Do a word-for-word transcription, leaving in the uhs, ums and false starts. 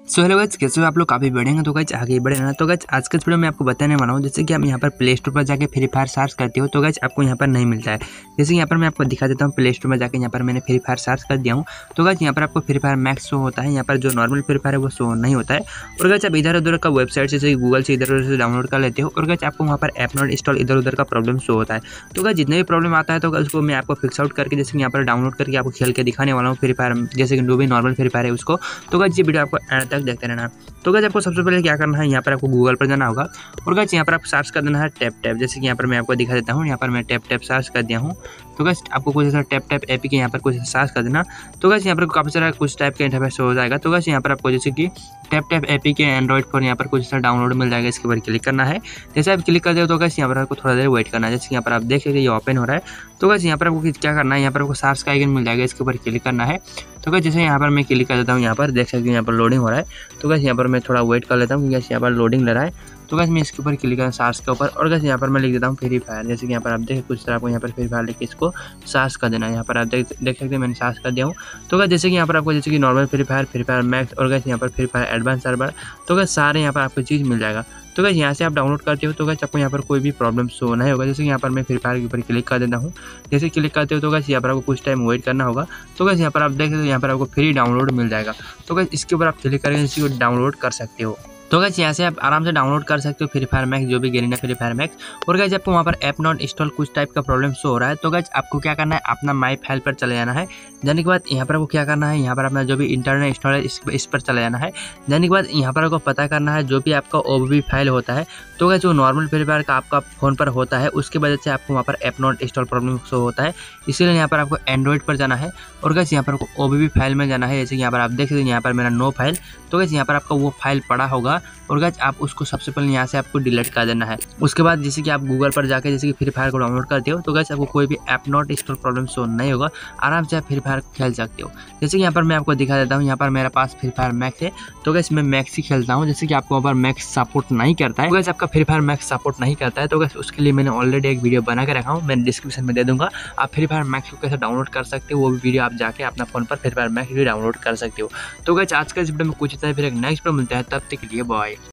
So hello guys, कैसे हो आप लोग? काफ़ी बढ़ेंगे तो गाइस आगे बढ़े ना। तो गाइस आज के इस वीडियो में आपको बताने वाला हूँ, जैसे कि आप यहाँ पर प्ले स्टोर पर जाके फ्री फायर सर्च करते हो तो गाइस आपको यहाँ पर नहीं मिलता है। जैसे कि यहाँ पर मैं आपको दिखा देता हूँ, प्ले स्टोर में जाके यहाँ पर मैंने फ्री फायर सर्च कर दिया हूँ। तो गाइस यहाँ पर आपको फ्री फायर मैक्स शो होता है, यहाँ पर जो नॉर्मल फ्री फायर है वो शो नहीं होता है। और गाइस आप इधर उधर का वेबसाइट जैसे गूगल से इधर उधर से डाउनलोड कर लेते हो और गाइस आपको वहाँ पर ऐप नॉट इंस्टॉल इधर उधर का प्रॉब्लम शो होता है। तो गाइस जितने भी प्रॉब्लम आता है तो उसको मैं आपको फिक्स आउट करके जैसे यहाँ पर डाउनलोड करके आपको खेल के दिखाने वाला हूँ फ्री फायर, जैसे कि जो भी नॉर्मल फ्री फायर है उसको। तो गाइस ये वीडियो आपको एंड तक देखते रहना। तो गाइस आपको सबसे पहले क्या करना है, यहाँ पर आपको गूगल पर जाना होगा और गाइस यहाँ पर आप सर्च कर देना है टैप टैप। जैसे कि यहाँ पर मैं आपको दिखा देता हूँ, यहाँ पर मैं टैप टैप सर्च कर दिया हूँ। तो गाइस आपको कुछ ऐसा टैप टैप एपी के यहाँ पर कुछ सर्च कर देना। तो गाइस यहाँ पर काफ़ी सारा कुछ टाइप का इंटरफेस हो जाएगा। तो गाइस यहाँ पर आपको जैसे कि टैप टैप एपी के एंड्रॉइड फोन यहाँ पर कुछ ऐसा डाउनलोड मिल जाएगा, इसके ऊपर क्लिक करना है। जैसे आप क्लिक कर दे तो गाइस यहाँ पर आपको थोड़ा देर वेट करना है। जैसे यहाँ पर आप देख लीजिए ये ओपन हो रहा है। तो गाइस यहाँ पर आपको क्या करना है, यहाँ पर आपको सर्च का आइकन मिल जाएगा, इसके ऊपर क्लिक करना है। तो गाइस जैसे यहाँ पर मैं क्लिक कर देता हूँ, यहाँ पर देख सकते हैं यहाँ पर लोडिंग हो रहा है। तो गाइस यहाँ पर मैं थोड़ा वेट कर लेता हूँ क्योंकि यहाँ पर लोडिंग ले रहा है। तो गाइस मैं इसके ऊपर क्लिक कर सर्च के ऊपर और गाइस यहाँ पर मैं लिख देता हूँ फ्री फायर। जैसे कि यहाँ पर आप देखें कुछ तरह आपको यहाँ पर फ्री फायर लिख के इसको सर्च कर देना है। यहाँ पर आप देख देख सकते हैं मैंने सर्च कर दिया हूँ। तो गाइस जैसे कि यहाँ पर आपको जैसे कि normal Free Fire, Free Fire Max और गाइस यहाँ पर फ्री फायर एडवांस सर्वर, तो गाइस सारे यहाँ पर आपको चीज़ मिल जाएगा। तो गाइस यहाँ से आप डाउनलोड करते हो तो गाइस आपको यहाँ पर कोई भी प्रॉब्लम शो नहीं होगा। जैसे कि यहाँ पर मैं फ्री फायर के ऊपर क्लिक कर देता हूँ। जैसे क्लिक करते हो तो गाइस यहाँ पर आपको कुछ टाइम वेट करना होगा। तो गाइस यहाँ पर आप देख सकते हो यहाँ पर आपको फ्री डाउनलोड मिल जाएगा। तो गाइस इसके ऊपर आप क्लिक करके इसी को डाउनलोड कर सकते हो। तो गाइस यहाँ से आप आराम से डाउनलोड कर सकते हो फ्री फायर मैक्स, जो भी गेरिना फ्री फायर मैक्स। और गाइस आपको वहाँ पर ऐप नॉट इंस्टॉल कुछ टाइप का प्रॉब्लम शो हो रहा है। तो गाइस आपको क्या करना है, अपना माई फाइल पर चले जाना है। जाने के बाद यहाँ पर आपको क्या करना है, यहाँ पर अपना जो भी इंटरनेट इंस्टॉल है इस, इस पर चले जाना है। जाने के बाद यहाँ पर आपको पता करना है जो भी आपका ओबीबी फाइल होता है। तो गाइस जो नॉर्मल फ्री फायर का आपका फ़ोन पर होता है उसके वजह से आपको वहाँ पर app not install problem show होता है। इसीलिए यहाँ पर आपको एंड्रॉइड पर जाना है और गाइस यहाँ पर आपको ओबीबी फाइल में जाना है। जैसे यहाँ पर आप देख सकते हैं यहाँ पर मेरा नो फाइल। तो गाइस यहाँ पर आपका वो फाइल पड़ा होगा और गाइस आप उसको सबसे पहले यहाँ से आपको डिलीट कर देना है। उसके बाद जैसे कि आप गूगल पर जाके जैसे कि फ्री फायर को डाउनलोड करते हो तो गाइस आपको कोई भी app not install problem show नहीं होगा, आराम से आप फ्री फायर खेल सकते हो। जैसे कि यहाँ पर मैं आपको दिखा देता हूँ, यहाँ पर मेरे पास फ्री फायर मैक्स है। तो गाइस मैं मैक्स ही खेलता हूँ। जैसे कि आपको वहाँ पर मैक्स सपोर्ट नहीं करता है, तो गाइस आपका फ्री फायर मैक्स सपोर्ट नहीं करता है तो गाइस उसके लिए मैंने ऑलरेडी एक वीडियो बना के रखा हूँ, मैं डिस्क्रिप्शन में दे दूँगा। आप फ्री फायर मैक्स को कैसे डाउनलोड कर सकते हो वो भी वीडियो आप जाके अपना फोन पर फ्री फायर मैक्स भी डाउनलोड कर सकते हो। तो गाइस आज का इस वीडियो में कुछ इतना ही, फिर एक नेक्स्ट वीडियो मिलता है, तब तक के लिए बाय।